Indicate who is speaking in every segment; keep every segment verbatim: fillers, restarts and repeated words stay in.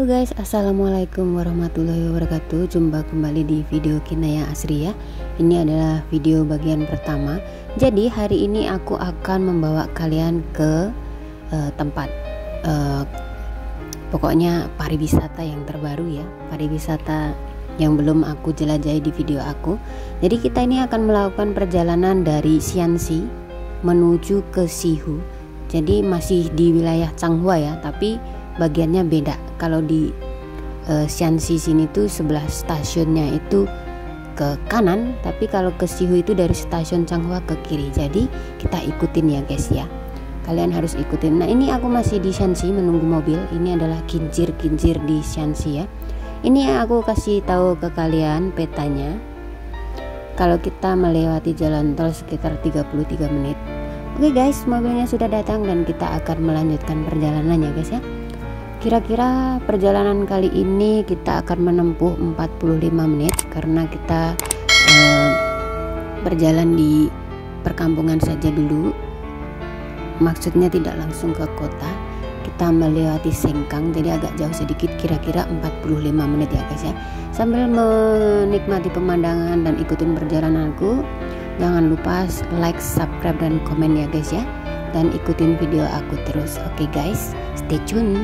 Speaker 1: Halo guys, assalamualaikum warahmatullahi wabarakatuh. Jumpa kembali di video Kinaya Asriya. Ini adalah video bagian pertama. Jadi hari ini aku akan membawa kalian ke uh, tempat uh, pokoknya pariwisata yang terbaru ya, pariwisata yang belum aku jelajahi di video aku. Jadi kita ini akan melakukan perjalanan dari Shanxi menuju ke Sihu. Jadi masih di wilayah Changhua ya, tapi bagiannya beda. Kalau di uh, Shanxi sini tuh sebelah stasiunnya itu ke kanan, tapi kalau ke Sihu itu dari stasiun Changhua ke kiri. Jadi kita ikutin ya guys ya. Kalian harus ikutin. Nah, ini aku masih di Shanxi menunggu mobil. Ini adalah kincir-kincir di Shanxi ya. Ini yang aku kasih tahu ke kalian petanya. Kalau kita melewati jalan tol sekitar tiga puluh tiga menit. Oke guys, mobilnya sudah datang dan kita akan melanjutkan perjalanannya guys ya. Kira-kira perjalanan kali ini kita akan menempuh empat puluh lima menit karena kita eh, berjalan di perkampungan saja dulu. Maksudnya tidak langsung ke kota. Kita melewati Sengkang, jadi agak jauh sedikit, kira-kira empat puluh lima menit ya guys ya. Sambil menikmati pemandangan dan ikutin perjalananku, jangan lupa like, subscribe dan komen ya guys ya. Dan ikutin video aku terus. Oke guys, stay tune.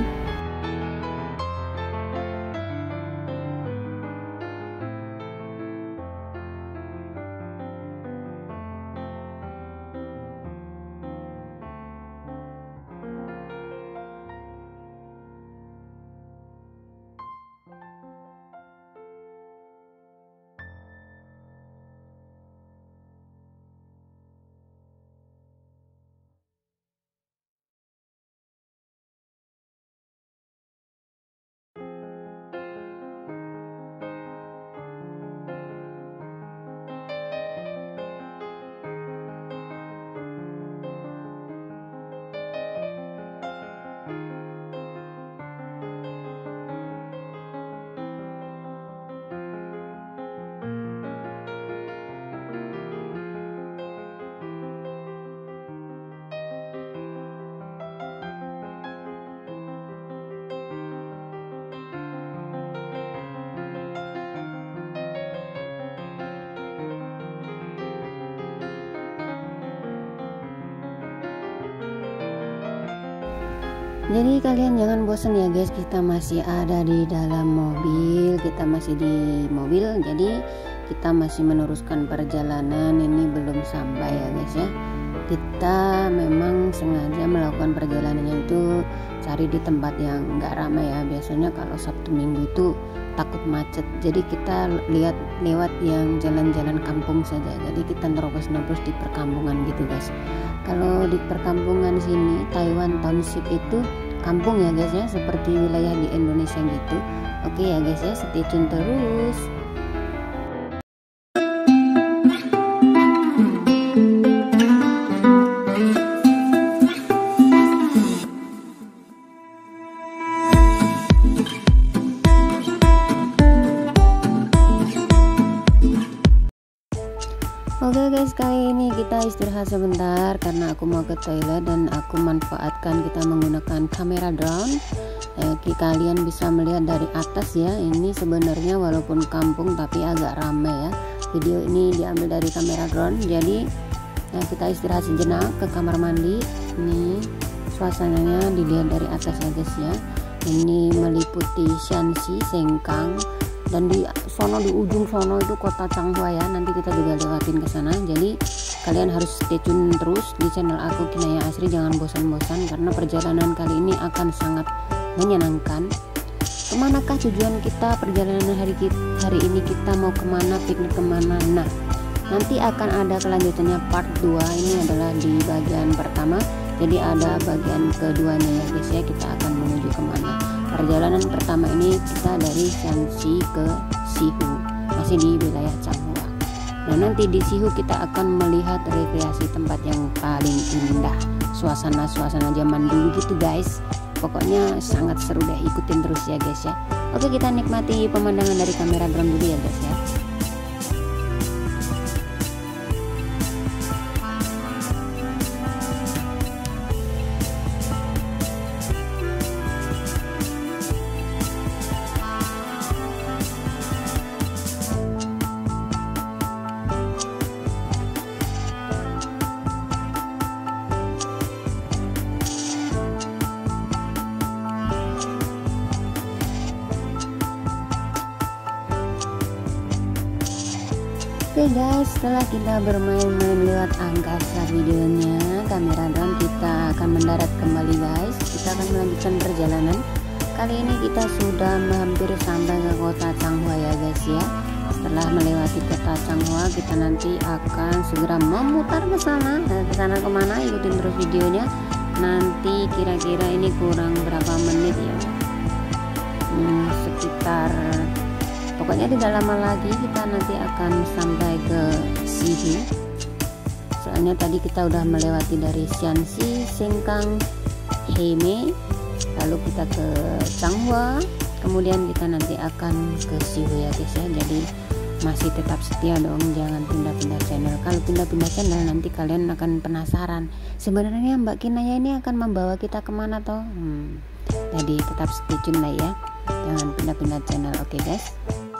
Speaker 1: Jadi kalian jangan bosan ya guys, kita masih ada di dalam mobil, kita masih di mobil, jadi kita masih meneruskan perjalanan. Ini belum sampai ya guys ya. Kita memang sengaja melakukan perjalanannya itu cari di tempat yang enggak ramai ya. Biasanya kalau Sabtu Minggu itu takut macet, jadi kita lihat lewat yang jalan-jalan kampung saja. Jadi kita nerobos-nerobos di perkampungan gitu guys. Kalau di perkampungan sini Taiwan Township itu kampung ya guys ya, seperti wilayah di Indonesia gitu. Oke ya guys ya, stay tune terus. Oke guys, kali ini kita istirahat sebentar karena aku mau ke toilet dan aku manfaatkan kita menggunakan kamera drone. Eh, kalian bisa melihat dari atas ya. Ini sebenarnya walaupun kampung tapi agak ramai ya. Video ini diambil dari kamera drone. Jadi ya, kita istirahat sejenak ke kamar mandi. Ini suasananya dilihat dari atas ya guys ya. Ini meliputi Shanxi, Sengkang, dan di sono di ujung sono itu kota Changhua ya. Nanti kita juga lewatin ke sana. Jadi kalian harus stay tune terus di channel aku Kinaya Asri. Jangan bosan-bosan karena perjalanan kali ini akan sangat menyenangkan. Kemanakah tujuan kita perjalanan hari kita, hari ini kita mau kemana, piknik kemana? Nah, nanti akan ada kelanjutannya part dua. Ini adalah di bagian pertama. Jadi ada bagian keduanya ya guys ya. Kita akan menuju kemana? Perjalanan pertama ini kita dari Shanxi ke Sihu, masih di wilayah Changhua. Nah nanti di Sihu kita akan melihat rekreasi tempat yang paling indah, suasana-suasana zaman dulu gitu guys. Pokoknya sangat seru deh, ikutin terus ya guys ya. Oke, kita nikmati pemandangan dari kamera drone dulu ya guys ya. Oke guys, setelah kita bermain-main lewat angkasa videonya, kamera drone kita akan mendarat kembali guys. Kita akan melanjutkan perjalanan. Kali ini kita sudah hampir sampai ke kota Changhua ya guys ya. Setelah melewati kota Changhua, kita nanti akan segera memutar ke sana. Nah, ke sana kemana? Ikutin terus videonya. Nanti kira-kira ini kurang berapa menit ya? Hmm, sekitar pokoknya tidak lama lagi kita nanti akan sampai ke Sihu. Soalnya tadi kita udah melewati dari Xianxi, Sengkang, Heime, lalu kita ke Changhua, kemudian kita nanti akan ke Sihu ya guys ya. Jadi masih tetap setia dong, jangan pindah-pindah channel. Kalau pindah-pindah channel nanti kalian akan penasaran sebenarnya Mbak Kinaya ini akan membawa kita kemana toh. hmm. Jadi tetap stay tune lah ya, jangan pindah-pindah channel. Oke okay, guys.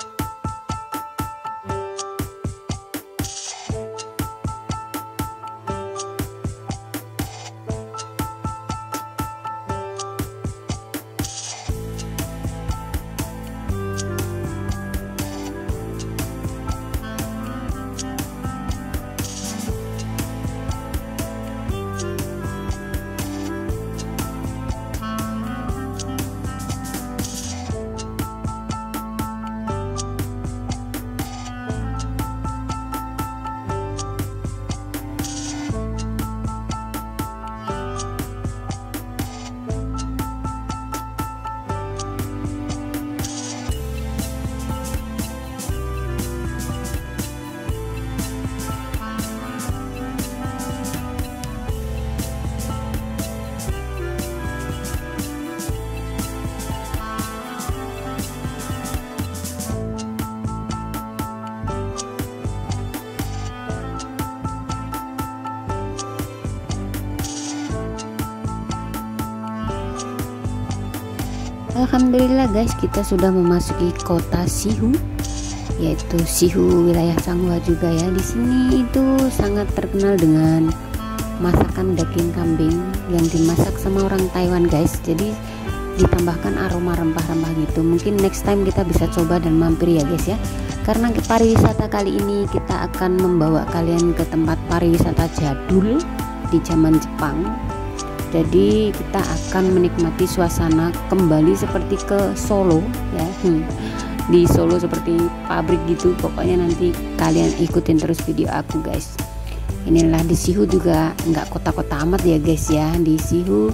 Speaker 1: Alhamdulillah guys, kita sudah memasuki kota Sihu, yaitu Sihu wilayah Changhua juga ya. Di sini itu sangat terkenal dengan masakan daging kambing yang dimasak sama orang Taiwan guys. Jadi ditambahkan aroma rempah-rempah gitu. Mungkin next time kita bisa coba dan mampir ya guys ya. Karena pariwisata kali ini kita akan membawa kalian ke tempat pariwisata jadul di zaman Jepang. Jadi kita akan menikmati suasana kembali seperti ke Solo ya. hmm. Di Solo seperti pabrik gitu. Pokoknya nanti kalian ikutin terus video aku guys. Inilah di Sihu juga nggak kota-kota amat ya guys ya. Di Sihu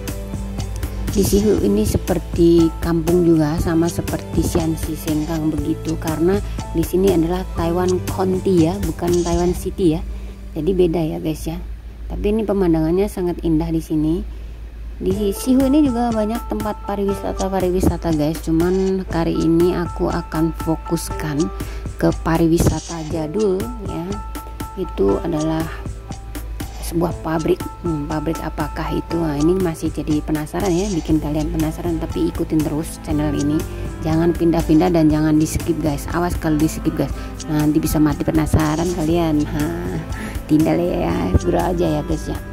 Speaker 1: Di Sihu ini seperti kampung juga, sama seperti Xianxi, Sengkang begitu. Karena di sini adalah Taiwan County ya, bukan Taiwan City ya. Jadi beda ya guys ya. Tapi ini pemandangannya sangat indah di sini. Di Sihu ini juga banyak tempat pariwisata-pariwisata guys. Cuman kali ini aku akan fokuskan ke pariwisata jadul ya. Itu adalah sebuah pabrik. Hmm, pabrik apakah itu? Nah, ini masih jadi penasaran ya, bikin kalian penasaran. Tapi ikutin terus channel ini. Jangan pindah-pindah dan jangan di skip guys. Awas kalau di skip guys, nanti bisa mati penasaran kalian. Ha. Tinggal ya, bro aja ya guys ya.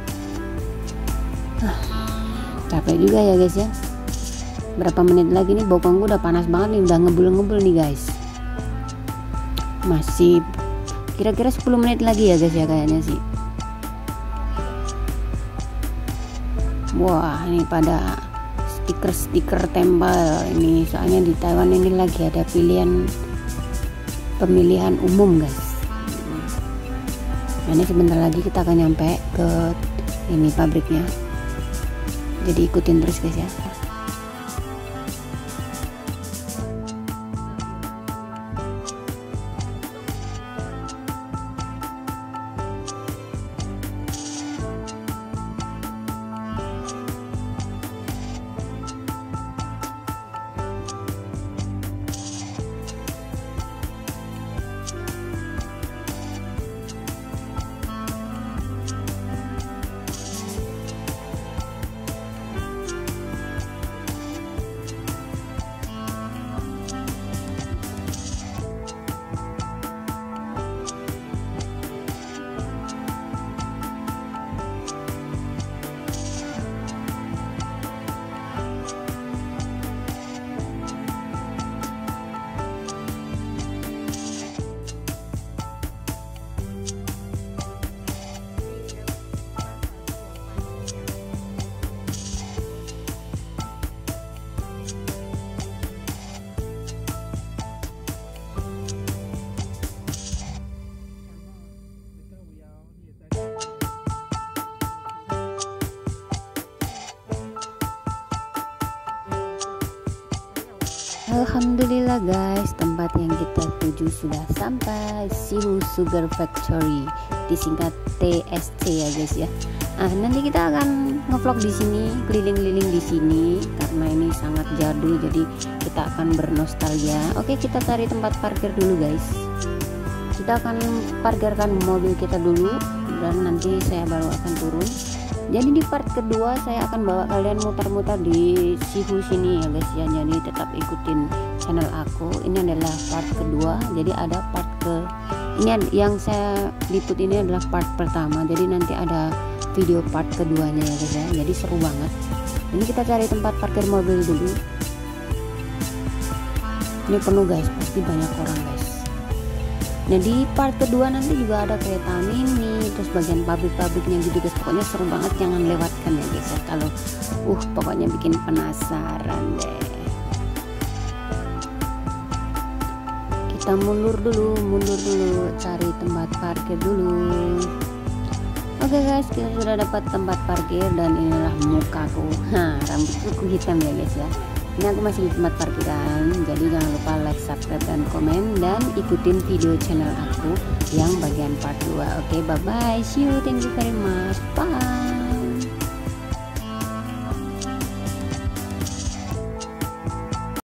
Speaker 1: ah, Capek juga ya guys ya. Berapa menit lagi nih, bokongku udah panas banget nih, udah ngebul-ngebul nih guys. Masih kira-kira sepuluh menit lagi ya guys ya kayaknya sih. Wah, ini pada stiker-stiker tempel ini, soalnya di Taiwan ini lagi ada pilihan pemilihan umum guys. Nah, ini sebentar lagi kita akan nyampe ke ini pabriknya. Jadi ikutin terus guys ya. Alhamdulillah guys, tempat yang kita tuju sudah sampai, Sihu Sugar Factory, disingkat T S C ya guys ya. Nah, nanti kita akan ngevlog di sini, keliling-keliling di sini karena ini sangat jadul, jadi kita akan bernostalgia. Oke, kita cari tempat parkir dulu guys. Kita akan parkirkan mobil kita dulu dan nanti saya baru akan turun. Jadi di part kedua saya akan bawa kalian muter-muter di Sihu sini ya guys ya. Jadi tetap ikutin channel aku. Ini adalah part kedua. Jadi ada part ke ini yang saya liput ini adalah part pertama. Jadi nanti ada video part keduanya ya guys ya. Jadi seru banget. Ini kita cari tempat parkir mobil dulu. Ini penuh guys, pasti banyak orang guys. Nah di part kedua nanti juga ada kereta mini, terus bagian pabrik-pabriknya gitu guys. Pokoknya seru banget, jangan lewatkan ya guys ya. Kalau uh pokoknya bikin penasaran deh. Kita mundur dulu, mundur dulu, cari tempat parkir dulu. Oke guys, kita sudah dapat tempat parkir dan inilah mukaku. Nah, rambutku hitam ya guys ya. Ini aku masih di tempat parkiran, jadi jangan lupa like, subscribe, dan komen, dan ikutin video channel aku yang bagian part dua. Oke, bye bye, see you, thank you very much, bye.